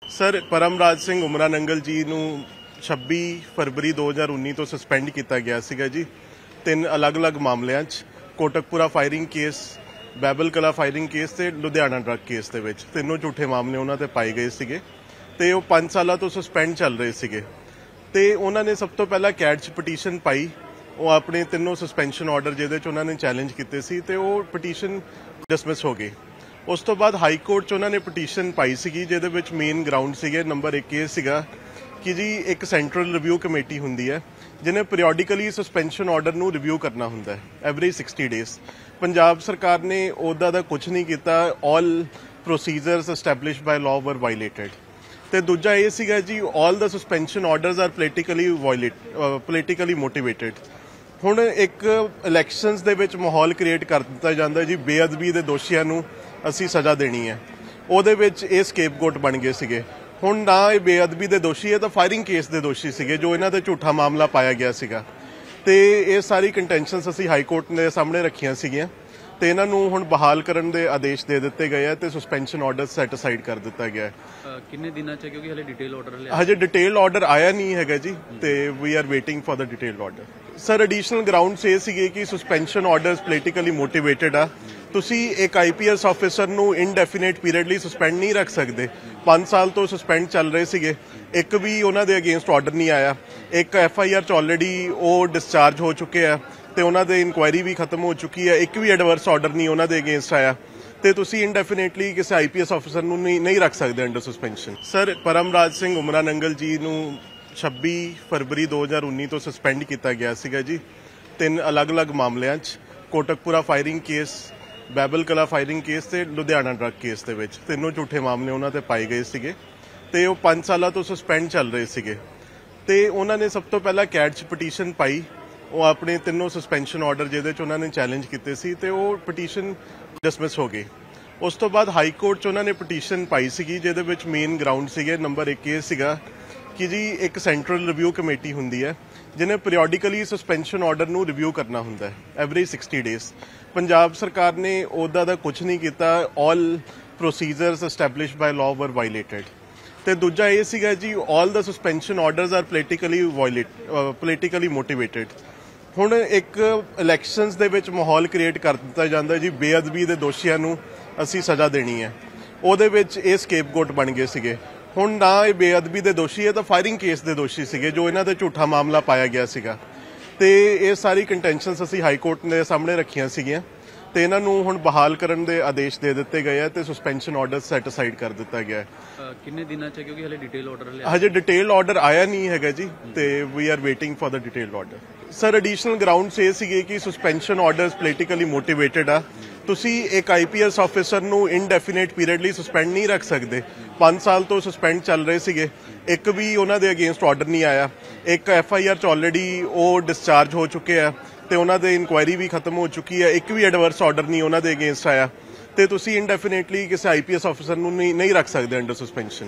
Sir Paramraj Singh Umra Nangal ji ਨੂੰ 26 ਫਰਵਰੀ 2019 ਤੋਂ suspend ਕੀਤਾ ਗਿਆ ਸੀਗਾ ਜੀ। ਤਿੰਨ ਅਲੱਗ-ਅਲੱਗ ਮਾਮਲਿਆਂ 'ਚ ਕੋਟਕਪੂਰਾ ਫਾਇਰਿੰਗ ਕੇਸ, ਬੈਬਲ ਕਲਾ ਫਾਇਰਿੰਗ ਕੇਸ ਤੇ ਲੁਧਿਆਣਾ ਡਰੱਗ ਕੇਸ ਦੇ ਵਿੱਚ ਤਿੰਨੋਂ ਝੂਠੇ ਮਾਮਲੇ ਉਹਨਾਂ ਤੇ ਪਾਏ ਗਏ ਸੀਗੇ ਤੇ ਉਹ 5 ਸਾਲਾਂ ਤੋਂ ਸਸਪੈਂਡ ਚੱਲ ਰਹੇ ਸੀਗੇ ਤੇ ਉਹਨਾਂ ਨੇ ਸਭ ਤੋਂ ਪਹਿਲਾਂ ਕੈਟ 'ਚ ਪਟੀਸ਼ਨ ਪਾਈ। ਉਹ ਆਪਣੇ ਤਿੰਨੋਂ ਸਸਪੈਂਸ਼ਨ ਆਰਡਰ ਜਿਹਦੇ 'ਚ ਉਹਨਾਂ ਨੇ ਚੈਲੰਜ ਕੀਤੇ ਸੀ ਤੇ ਉਹ ਪਟੀਸ਼ਨ ਡਿਸਮਿਸ ਹੋ ਗਈ। ਉਸ ਤੋਂ ਬਾਅਦ ਹਾਈ ਕੋਰਟ 'ਚ ਉਹਨਾਂ ਨੇ ਪਟੀਸ਼ਨ ਪਾਈ ਸੀਗੀ ਜਿਹਦੇ ਵਿੱਚ ਮੇਨ ਗਰਾਊਂਡ ਸੀਗੇ ਨੰਬਰ 1 ਇਹ ਸੀਗਾ ਕਿ ਜੀ ਇੱਕ ਸੈਂਟਰਲ ਰਿਵਿਊ ਕਮੇਟੀ ਹੁੰਦੀ ਹੈ ਜਿਹਨੇ ਪੀਰੀਓਡਿਕਲੀ ਸਸਪੈਂਸ਼ਨ ਆਰਡਰ ਨੂੰ ਰਿਵਿਊ ਕਰਨਾ ਹੁੰਦਾ ਹੈ ਐਵਰੀ 60 ਡੇਜ਼। ਪੰਜਾਬ ਸਰਕਾਰ ਨੇ ਉਹਦਾ ਦਾ ਕੁਝ ਨਹੀਂ ਕੀਤਾ। All procedures established by law were violated. ਤੇ ਦੂਜਾ ਇਹ ਸੀਗਾ ਜੀ all the suspension orders are politically motivated. ਹੁਣ ਇੱਕ ਇਲੈਕਸ਼ਨਸ ਦੇ ਵਿੱਚ ਮਾਹੌਲ ਕ੍ਰੀਏਟ ਕਰ ਦਿੱਤਾ ਜਾਂਦਾ ਜੀ ਬੇਅਦਬੀ ਦੇ ਦੋਸ਼ੀਆਂ ਨੂੰ ਅਸੀਂ ਸਜ਼ਾ ਦੇਣੀ ਹੈ, ਉਹਦੇ ਵਿੱਚ ਇਹ ਸਕੇਪਗੋਟ ਬਣ ਗਏ ਸੀਗੇ। ਹੁਣ ਨਾ ਇਹ ਬੇਅਦਬੀ ਦੇ ਦੋਸ਼ੀ ਹੈ ਤਾਂ ਫਾਇਰਿੰਗ ਕੇਸ ਦੇ ਦੋਸ਼ੀ ਸੀਗੇ ਜੋ ਇਹਨਾਂ ਤੇ ਝੂਠਾ ਮਾਮਲਾ ਪਾਇਆ ਗਿਆ ਸੀਗਾ ਤੇ ਇਹ ਸਾਰੀ ਕੰਟੈਂਸ਼ਨਸ ਅਸੀਂ ਹਾਈ ਕੋਰਟ ਦੇ ਸਾਹਮਣੇ ਰੱਖੀਆਂ ਸੀਗੀਆਂ ਤੇ ਇਹਨਾਂ ਨੂੰ ਹੁਣ ਬਹਾਲ ਕਰਨ ਦੇ ਆਦੇਸ਼ ਦੇ ਦਿੱਤੇ ਗਏ ਆ ਤੇ ਸਸਪੈਂਸ਼ਨ ਆਰਡਰ ਸੈਟ ਅਸਾਈਡ ਕਰ ਦਿੱਤਾ ਗਿਆ ਹੈ। ਕਿੰਨੇ ਦਿਨਾਂ ਚ ਕਿਉਂਕਿ ਹਲੇ ਡਿਟੇਲ ਆਰਡਰ ਹਜੇ ਡਿਟੇਲ ਆਰਡਰ ਆਇਆ ਨਹੀਂ ਹੈਗਾ ਜੀ ਤੇ we are waiting for the detail order. Sir additional grounds ਇਹ ਸੀਗੇ ਕਿ ਸਸਪੈਂਸ਼ਨ ਆਰਡਰਸ ਪੋਲੀਟੀਕਲੀ ਮੋਟੀਵੇਟਡ ਆ। ਤੁਸੀਂ ਇੱਕ ਆਈਪੀਐਸ ਆਫੀਸਰ ਨੂੰ ਇਨਡੈਫੀਨਿਟ ਪੀਰੀਅਡ ਲਈ ਸਸਪੈਂਡ ਨਹੀਂ ਰੱਖ ਸਕਦੇ। 5 ਸਾਲ ਤੋਂ ਸਸਪੈਂਡ ਚੱਲ ਰਹੇ ਸੀਗੇ, ਇੱਕ ਵੀ ਉਹਨਾਂ ਦੇ ਅਗੇਂਸਟ ਆਰਡਰ ਨਹੀਂ ਆਇਆ। ਇੱਕ ਐਫਆਈਆਰ ਚ ਆਲਰੇਡੀ ਉਹ ਡਿਸਚਾਰਜ ਹੋ ਚੁੱਕੇ ਆ ਤੇ ਉਹਨਾਂ ਦੇ ਇਨਕੁਆਇਰੀ ਵੀ ਖਤਮ ਹੋ ਚੁੱਕੀ ਹੈ। ਇੱਕ ਵੀ ਐਡਵਰਸ ਆਰਡਰ ਨਹੀਂ ਉਹਨਾਂ ਦੇ ਅਗੇਂਸਟ ਆਇਆ ਤੇ ਤੁਸੀਂ ਇਨਡੈਫੀਨਿਟਲੀ ਕਿਸੇ ਆਈਪੀਐਸ ਆਫੀਸਰ ਨੂੰ ਨਹੀਂ ਰੱਖ ਸਕਦੇ under suspension. Sir Paramraj Singh Umra Nangal ji ਨੂੰ 26 ਫਰਵਰੀ 2019 ਤੋਂ ਸਸਪੈਂਡ ਕੀਤਾ ਗਿਆ ਸੀਗਾ ਜੀ। ਤਿੰਨ ਅਲੱਗ-ਅਲੱਗ ਮਾਮਲਿਆਂ 'ਚ ਕੋਟਕਪੂਰਾ ਫਾਇਰਿੰਗ ਕੇਸ, ਬੈਬਲ ਕਲਾ ਫਾਇਰਿੰਗ ਕੇਸ ਤੇ ਲੁਧਿਆਣਾ ਡਰੱਗ ਕੇਸ ਦੇ ਵਿੱਚ ਤਿੰਨੋਂ ਝੂਠੇ ਮਾਮਲੇ ਉਹਨਾਂ ਤੇ ਪਾਏ ਗਏ ਸੀਗੇ ਤੇ ਉਹ 5 ਸਾਲਾਂ ਤੋਂ ਸਸਪੈਂਡ ਚੱਲ ਰਹੇ ਸੀਗੇ ਤੇ ਉਹਨਾਂ ਨੇ ਸਭ ਤੋਂ ਪਹਿਲਾਂ ਕੈਟ 'ਚ ਪਟੀਸ਼ਨ ਪਾਈ। ਉਹ ਆਪਣੇ ਤਿੰਨੋਂ ਸਸਪੈਂਸ਼ਨ ਆਰਡਰ ਜਿਹਦੇ 'ਚ ਉਹਨਾਂ ਨੇ ਚੈਲੰਜ ਕੀਤੇ ਸੀ ਤੇ ਉਹ ਪਟੀਸ਼ਨ ਡਿਸਮਿਸ ਹੋ ਗਈ। ਉਸ ਤੋਂ ਬਾਅਦ ਹਾਈ ਕੋਰਟ 'ਚ ਉਹਨਾਂ ਨੇ ਪਟੀਸ਼ਨ ਪਾਈ ਸੀਗੀ ਜਿਹਦੇ ਵਿੱਚ ਮੇਨ ਗਰਾਊਂਡ ਸੀਗੇ ਨੰਬਰ 1 ਇਹ ਸੀਗਾ ਕਿ ਜੀ ਇੱਕ ਸੈਂਟਰਲ ਰਿਵਿਊ ਕਮੇਟੀ ਹੁੰਦੀ ਹੈ ਜਿਹਨੇ ਪੀਰੀਓਡਿਕਲੀ ਸਸਪੈਂਸ਼ਨ ਆਰਡਰ ਨੂੰ ਰਿਵਿਊ ਕਰਨਾ ਹੁੰਦਾ ਹੈ ਐਵਰੀ 60 ਡੇਜ਼। ਪੰਜਾਬ ਸਰਕਾਰ ਨੇ ਉਹਦਾ ਦਾ ਕੁਝ ਨਹੀਂ ਕੀਤਾ। All procedures established by law were violated. ਤੇ ਦੂਜਾ ਇਹ ਸੀਗਾ ਜੀ all the suspension orders are politically motivated. ਹੁਣ ਇੱਕ ਇਲੈਕਸ਼ਨਸ ਦੇ ਵਿੱਚ ਮਾਹੌਲ ਕ੍ਰੀਏਟ ਕਰ ਦਿੱਤਾ ਜਾਂਦਾ ਜੀ ਬੇਅਦਬੀ ਦੇ ਦੋਸ਼ੀਆਂ ਨੂੰ ਅਸੀਂ ਸਜ਼ਾ ਦੇਣੀ ਹੈ, ਉਹਦੇ ਵਿੱਚ ਇਹ ਸਕੇਪਗੋਟ ਬਣ ਗਏ ਸੀਗੇ। ਹੁਣ ਨਾ ਇਹ ਬੇਅਦਬੀ ਦੇ ਦੋਸ਼ੀ ਹੈ ਤਾਂ ਫਾਇਰਿੰਗ ਕੇਸ ਦੇ ਦੋਸ਼ੀ ਸੀਗੇ ਜੋ ਇਹਨਾਂ ਤੇ ਝੂਠਾ ਮਾਮਲਾ ਪਾਇਆ ਗਿਆ ਸੀਗਾ ਤੇ ਇਹ ਸਾਰੀ ਕੰਟੈਂਸ਼ਨਸ ਅਸੀਂ ਹਾਈ ਕੋਰਟ ਦੇ ਸਾਹਮਣੇ ਰੱਖੀਆਂ ਸੀਗੀਆਂ ਤੇ ਇਹਨਾਂ ਨੂੰ ਹੁਣ ਬਹਾਲ ਕਰਨ ਦੇ ਆਦੇਸ਼ ਦੇ ਦਿੱਤੇ ਗਏ ਆ ਤੇ ਸਸਪੈਂਸ਼ਨ ਆਰਡਰ ਸੈਟ ਅਸਾਈਡ ਕਰ ਦਿੱਤਾ ਗਿਆ ਹੈ। ਕਿੰਨੇ ਦਿਨਾਂ ਚ ਕਿਉਂਕਿ ਹਲੇ ਡਿਟੇਲ ਆਰਡਰ ਹਜੇ ਡਿਟੇਲ ਆਰਡਰ ਆਇਆ ਨਹੀਂ ਹੈਗਾ ਜੀ ਤੇ we are waiting for the detail order. Sir additional grounds ਇਹ ਸੀਗੇ ਕਿ ਸਸਪੈਂਸ਼ਨ ਆਰਡਰਸ ਪੋਲੀਟੀਕਲੀ ਮੋਟੀਵੇਟਡ ਆ। ਤੁਸੀਂ ਇੱਕ ਆਈਪੀਐਸ ਆਫੀਸਰ ਨੂੰ ਇਨਡੈਫੀਨਿਟ ਪੀਰੀਅਡ ਲਈ ਸਸਪੈਂਡ ਨਹੀਂ ਰੱਖ ਸਕਦੇ। 5 ਸਾਲ ਤੋਂ ਸਸਪੈਂਡ ਚੱਲ ਰਹੇ ਸੀਗੇ, ਇੱਕ ਵੀ ਉਹਨਾਂ ਦੇ ਅਗੇਂਸਟ ਆਰਡਰ ਨਹੀਂ ਆਇਆ। ਇੱਕ ਐਫਆਈਆਰ ਚ ਆਲਰੇਡੀ ਉਹ ਡਿਸਚਾਰਜ ਹੋ ਚੁੱਕੇ ਆ ਤੇ ਉਹਨਾਂ ਦੇ ਇਨਕੁਆਇਰੀ ਵੀ ਖਤਮ ਹੋ ਚੁੱਕੀ ਹੈ। ਇੱਕ ਵੀ ਐਡਵਰਸ ਆਰਡਰ ਨਹੀਂ ਉਹਨਾਂ ਦੇ ਅਗੇਂਸਟ ਆਇਆ ਤੇ ਤੁਸੀਂ ਇਨਡੈਫੀਨਿਟਲੀ ਕਿਸੇ ਆਈਪੀਐਸ ਆਫੀਸਰ ਨੂੰ ਨਹੀਂ ਰੱਖ ਸਕਦੇ ਅੰਡਰ ਸਸਪੈਂਸ਼ਨ।